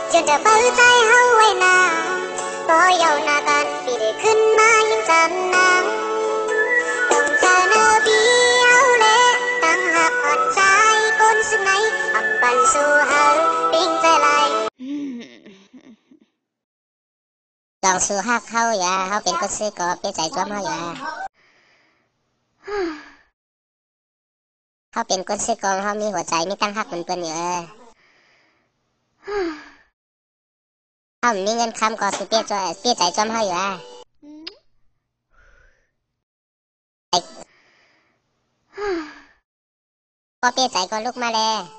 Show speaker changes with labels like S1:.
S1: จนจะเปิดใจเฮาไว้นานก็ยาวนากันปีได้ขึ้นมายังจำนางต้องเจอเนอบีเอาเละตั้งหักอ่อนใจก้นซึ่งไหนทำปันสู่เฮาปิ้งใจไหลลองสู่ฮักเฮาอย่าเฮาเป็นคนซื้อก็เปใจจ้วมเฮาอย่าเฮาเป็นคนซื้อกองเฮามีหัวใจมีตั้งฮักเหมือนเปิ้นอยู่เฮามีเงินคำก็สิเปใจจ้วมเฮาอยู่พอเปใจก็ลุกมาแล